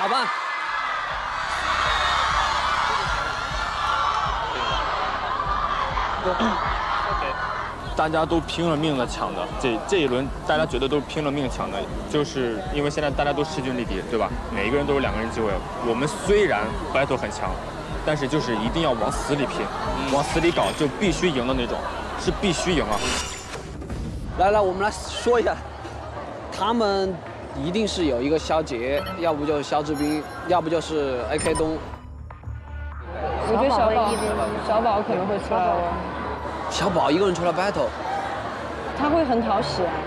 咋办？ 大家都拼了命的抢的，这一轮大家觉得都是拼了命抢的，就是因为现在大家都势均力敌，对吧？每一个人都有2个人机会。我们虽然 battle 很强，但是就是一定要往死里拼，往死里搞，就必须赢的那种，是必须赢啊！ 来，我们来说一下，他们一定是有一个肖杰，要不就是肖志斌，要不就是 AK 东。 我觉得小宝可能会出来哦。 小宝一个人出来 battle， 他会很讨喜啊。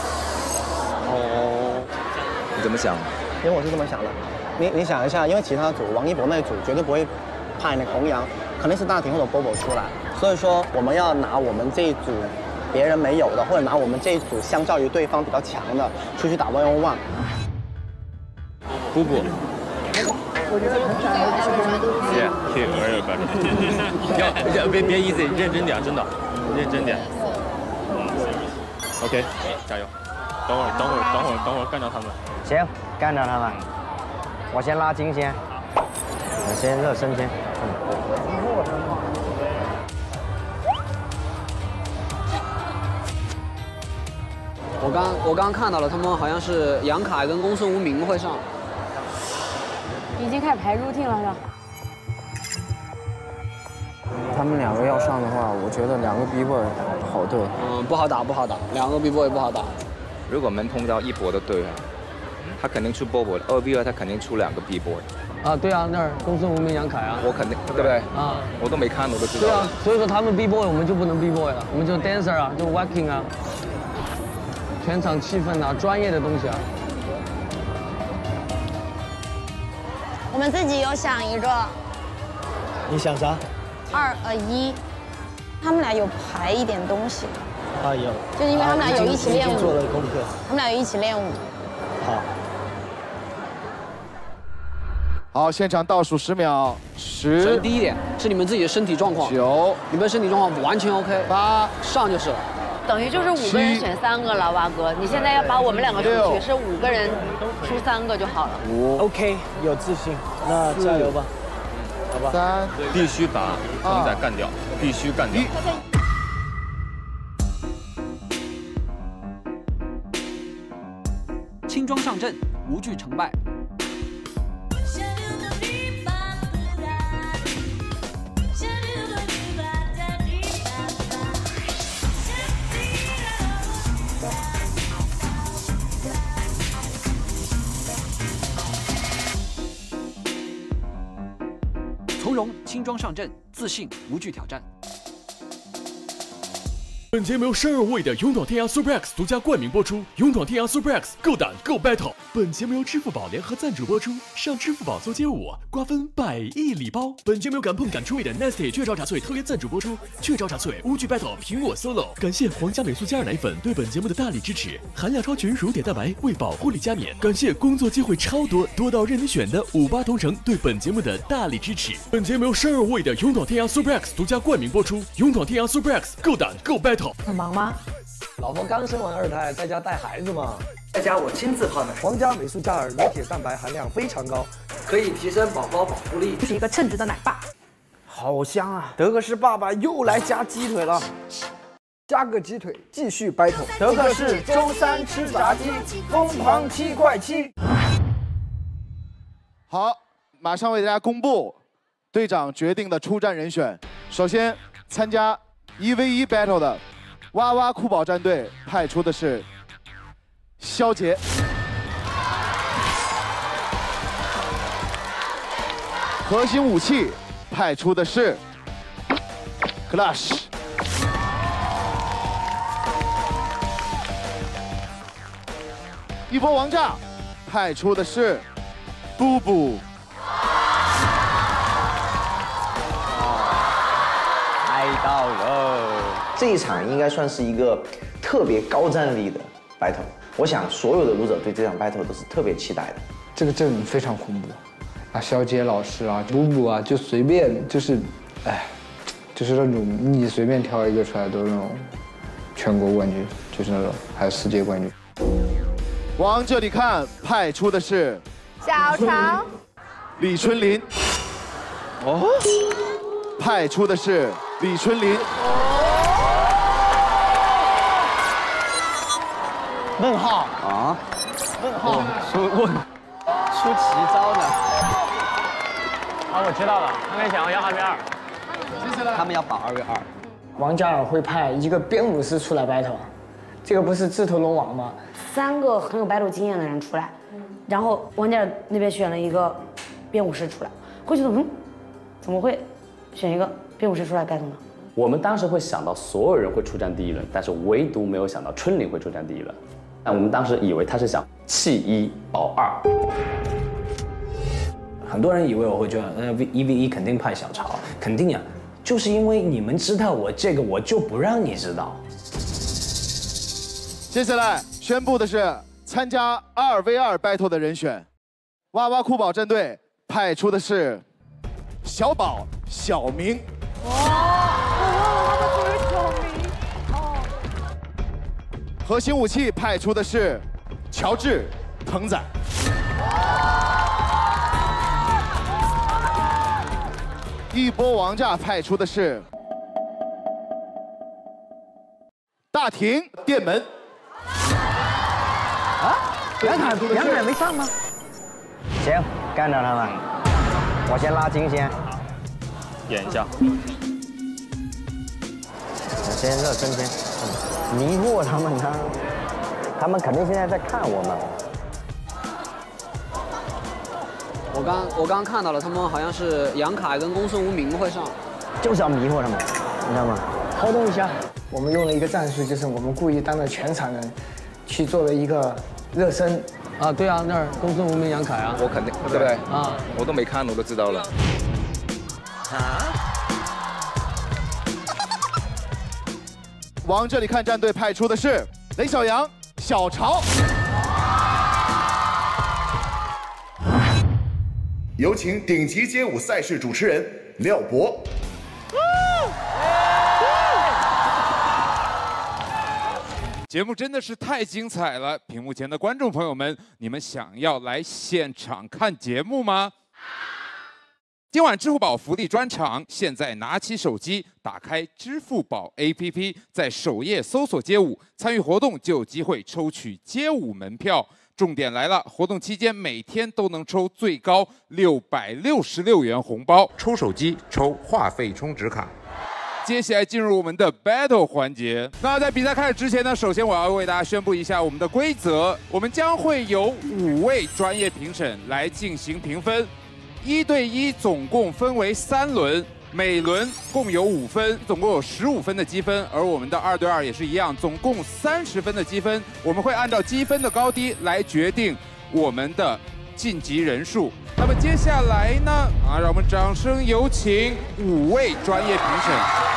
哦， 你怎么想？ 因为我是这么想的，你想一下，因为其他组王一博那组绝对不会派那个弘扬，肯定是大庭或者波波出来，所以说我们要拿我们这一组别人没有的，或者拿我们这一组相较于对方比较强的出去打1v1。 布布。 我觉得很想要这边。 Yeah, very good. 要别 easy， 认真点，真的，认真点。OK， 加油！等会儿干掉他们。 行，干掉他们。我先拉筋先，我先热身先。 我刚看到了，他们好像是杨凯跟公孙无名会上。 已经开始排 routine 了是吧？ 他们2个要上的话，我觉得2个 B-boy 好对。 不好打，2个 B-boy 不好打。 如果我们碰到一博的队啊，他肯定出波波的，2v2他肯定出2个 B-boy。 啊，对啊，那儿公孙无名、杨凯啊。 我肯定，对不对？ 啊， 我都没看，我都知道。 对啊，所以说他们 B-boy 我们就不能 B-boy 了，我们就 dancer 啊，就 working 啊，全场气氛啊，专业的东西啊。 我们自己有想一个。 你想啥 1，他们俩有排一点东西。 啊，有。 就是因为他们俩有一起练舞。 做了功课。 他们俩有一起练舞。 好。 好，现场倒数10秒，10。 第一点是你们自己的身体状况。 9。 你们身体状况完全 OK。8。上就是了。 等于就是5个人选3个了，蛙哥。你现在要把我们2个出去，是5个人出3个就好了。 5。 OK， 有自信，那加油吧。好吧。 3。 必须把熊仔干掉，必须干掉。 轻装上阵，无惧成败。从容轻装上阵，自信无惧挑战。 本节目由生而为的勇闯天涯 Super X 独家冠名播出。勇闯天涯 Super X， 够胆够 battle。本节目由支付宝联合赞助播出。上支付宝做街舞，瓜分100亿礼包。本节目由敢碰敢出位的 Nasty 雀巢茶萃特约赞助播出。雀巢茶萃无惧 battle， 凭我 solo。感谢皇家美素加尔奶粉对本节目的大力支持。含量超群乳碘蛋白为保护力加冕。感谢工作机会超多，多到任你选的58同城对本节目的大力支持。本节目由生而为的勇闯天涯 Super X 独家冠名播出。勇闯天涯 Super X， 够胆够 battle。 很忙吗？ 老婆刚生完2胎，在家带孩子嘛。 在家我亲自泡奶。 皇家美素加尔乳铁蛋白含量非常高， 可以提升宝宝保护力， 是一个称职的奶爸。 好香啊！德克士爸爸又来加鸡腿了，加个鸡腿继续 battle。德克士周3吃炸鸡，疯狂7块7。 好，马上为大家公布队长决定的出战人选。首先参加1v1 battle 的哇哇酷宝战队派出的是肖杰，核心武器派出的是 Clash， 一波王炸派出的是布布。 猜到了，这一场应该算是一个特别高战力的 battle。我想所有的舞者对这场 battle 都是特别期待的。 这个阵非常恐怖，啊，肖杰老师啊，补补啊，就随便就是，哎，就是那种你随便挑一个出来都是那种全国冠军，就是那种还有世界冠军。 往这里看，派出的是小潮。 李春林。哦，派出的是李春林。 问号啊？ 问号？ 出奇招呢？ 啊，我知道了，他们想要2v2。 他们要保2v2。 王嘉尔会派一个编舞师出来 battle， 这个不是自投龙王吗 ？3个很有 battle 经验的人出来，然后王嘉尔那边选了一个编舞师出来，会觉得怎么会选一个编舞师出来 battle 呢？ 我们当时会想到所有人会出战第1轮，但是唯独没有想到春玲会出战第1轮。但我们当时以为他是想弃1保2。 很多人以为我会觉得1v1肯定派小潮，肯定呀。就是因为你们知道我这个，我就不让你知道。 接下来宣布的是参加2v2 battle 的人选，哇哇酷宝战队派出的是小宝、小明。核心武器派出的是乔治、鹏仔。一波王炸派出的是大庭、电门。 啊？杨凯没上吗？ 行，干掉他们。我先拉筋先。 演一下。 我先热身先，迷惑他们呢。他们肯定现在在看我们。 我刚看到了，他们好像是杨凯跟公孙无名会上， 就是要迷惑他们，你知道吗？ 抛动一下，我们用了一个战术，就是我们故意当着全场人，去做了一个热身。 啊，对啊，那儿公孙无名、杨凯啊， 我肯定对不对？ 啊， 我都没看，我都知道了。 往这里看战队派出的是雷小阳、小潮。 有请顶级街舞赛事主持人廖博。 节目真的是太精彩了！屏幕前的观众朋友们，你们想要来现场看节目吗？今晚支付宝福利专场，现在拿起手机，打开支付宝 APP， 在首页搜索街舞，参与活动就有机会抽取街舞门票。重点来了，活动期间每天都能抽最高666元红包，抽手机抽话费充值卡。接下来进入我们的 battle 环节。那在比赛开始之前呢，首先我要为大家宣布一下我们的规则，我们将会有5位专业评审来进行评分，1对1总共分为3轮。每轮共有5分，总共有15分的积分，而我们的2对2也是一样，总共30分的积分。我们会按照积分的高低来决定我们的晋级人数。那么接下来呢，让我们掌声有请5位专业评审。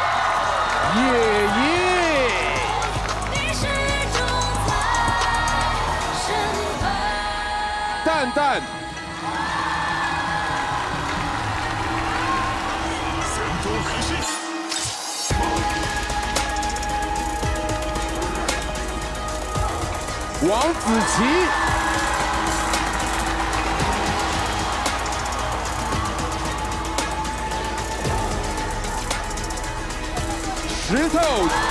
蛋蛋。王子琪，石头，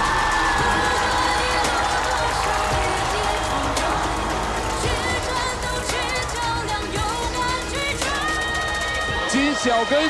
金小根。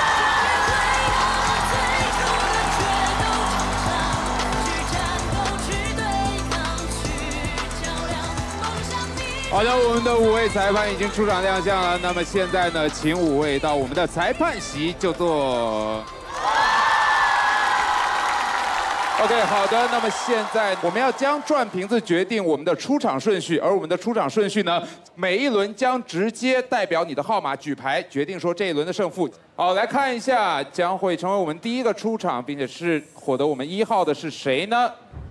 好的，我们的5位裁判已经出场亮相了。那么现在呢，请5位到我们的裁判席就坐。OK， 好的。那么现在我们要将转瓶子决定我们的出场顺序，而我们的出场顺序呢，每一轮将直接代表你的号码举牌，决定说这一轮的胜负。好，来看一下，将会成为我们第一个出场，并且是获得我们1号的是谁呢？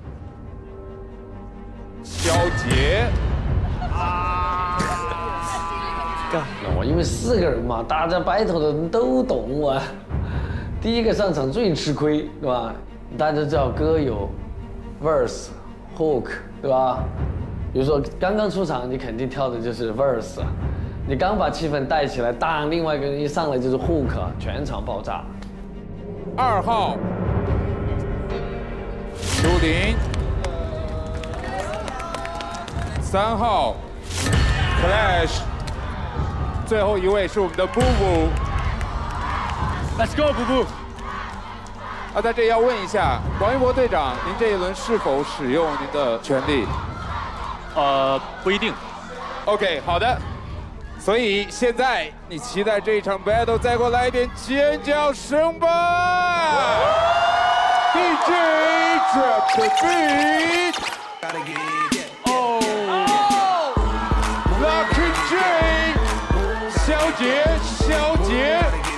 肖杰。 我因为4个人嘛，大家battle的人都懂我。第一个上场最吃亏，对吧？大家知道歌有 verse、hook， 对吧？比如说刚刚出场，你肯定跳的就是 verse， 你刚把气氛带起来，当另外一个人一上来就是 hook， 全场爆炸。 2号丘陵，3号 Clash， 最后一位是我们的布布。Let's go， 布布。在这里要问一下王一博队长，您这一轮是否使用您的权利？ 不一定。 OK， 好的。所以现在你期待这一场 battle， 再给我来一点尖叫声吧 ！DJ drop the beat。哦 ，Lucky J， 小杰，小杰。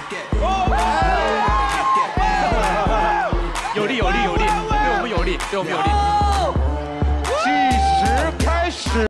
有力有力有力，对我们有力，对我们有力。 计时开始。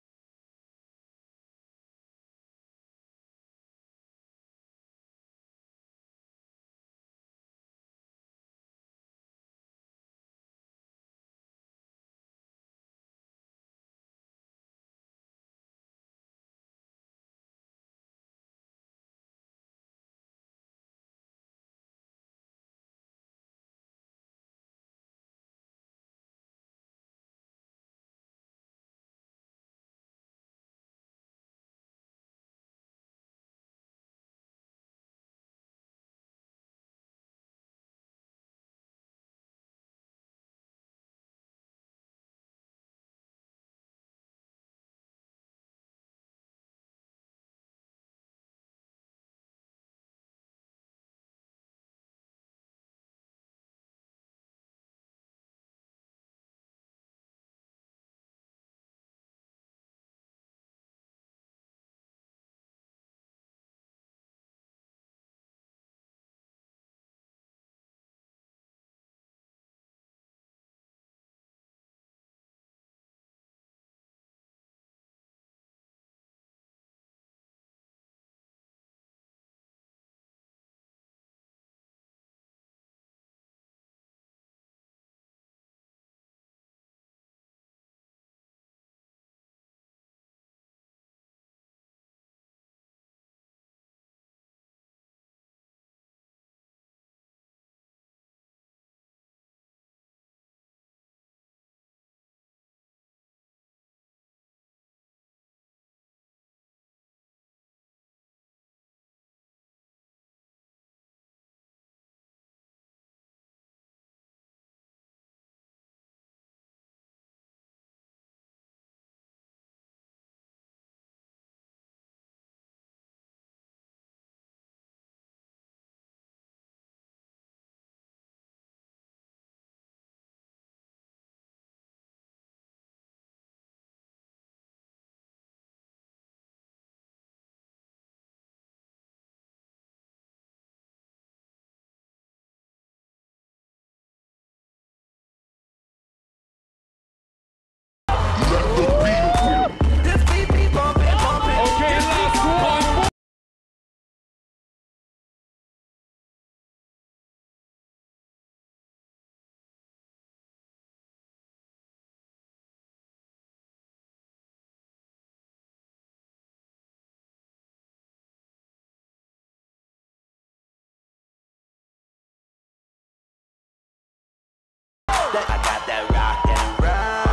I got that rock and roll.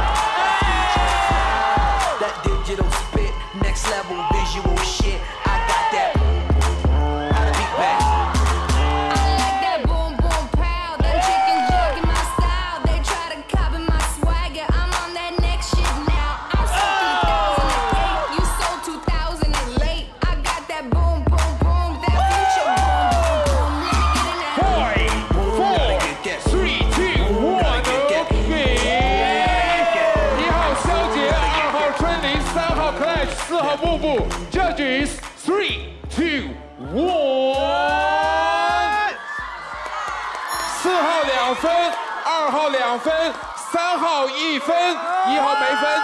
That digital spit, next level visual shit. I got that. How to beat back. I like that boom boom pow. Them chickens jogging my style. They try to copy my swagger. I'm on that next shit now. I'm so 2008. You so 2000 and late. I got that boom boom boom. That future boom boom boom. Let me get in there. 5, 4, 3, 2, 1. 4号步步 ，Judges 3, 2, 1。4号2分，2号2分，3号1分，1号没分。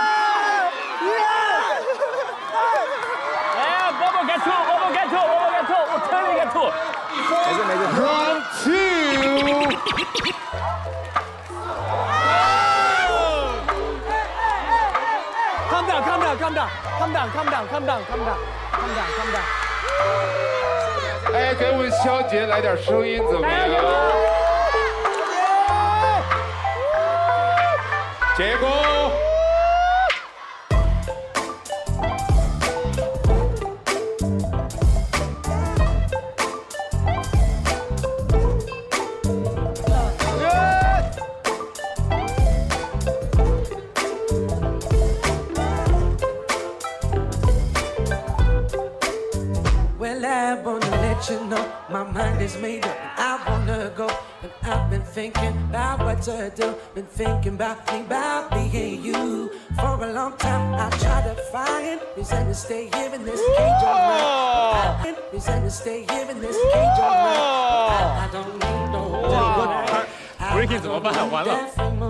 哎 ，Bobo get two，Bobo get two，Bobo get two， 我真的 get two。 Round 2。 Calm down, calm down, calm down, calm down. 哎，给我们肖杰来点声音怎么样？结果。 Well, I wanna let you know my mind is made up and I wanna go. And I've been thinking about what to do. Been thinking about me, about being you. For a long time, I tried to find reason to stay here in this cage of mine. Reason to stay here in this cage of mine. I don't need no one. Breaking 怎么办？完了。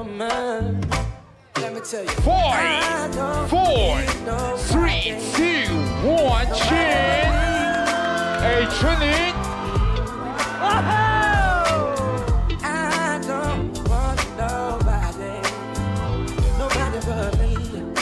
Let me tell you. 5, 4, 3, 2, 1, cheers! 哎，春玲。 I don't want nobody, nobody but me.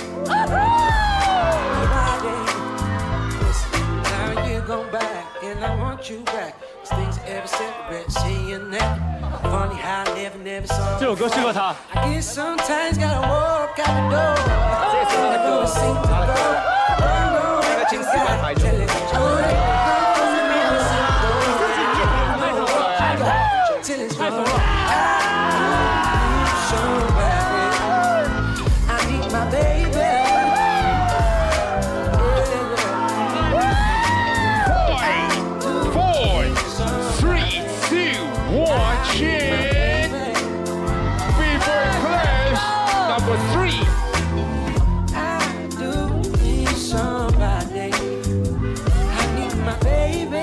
Nobody. Listen, now you go back, and I want you back. Cause things ever separate, seeing that. Funny how I never saw. 这首歌适合他。 I guess sometimes gotta walk out the door. I do a sing to go. I can see my high till it's gone. I need my baby. 5, 4, 3, 2, 1, cheers! Before clash number 3. I do need somebody. I need my baby.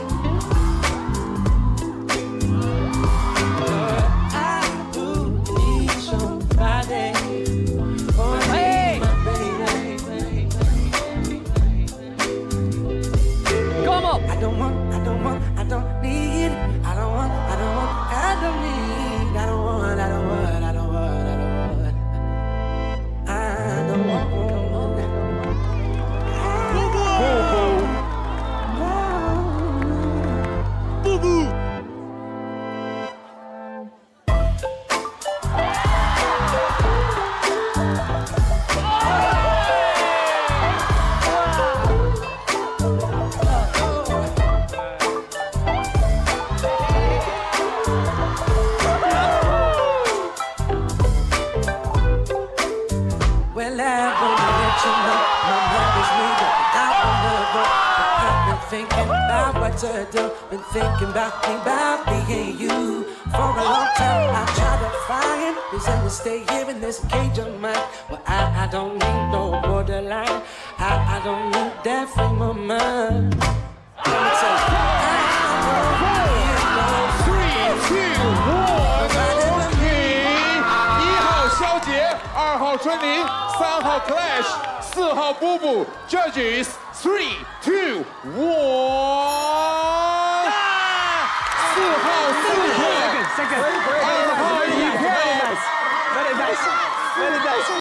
I don't want, I don't want, I don't need, I don't want, I don't want, I don't need, I don't want, I don't want, I don't want, I don't want, I don't want. Boo boo. Boo boo. Well, I wanna let you know my mind is made up and I wanna go. But I've been thinking about what to do. Been thinking about me, about being you. For a long time, I tried to find reason to stay here in this cage of mine. Well, I don't need no borderline. I don't need that frame of mind. Let me tell you. 3, 2, 1, OK。1号肖杰，2号春玲，3号 Clash，4号布布。Judges 3, 2, 1。4号2号，2号1票。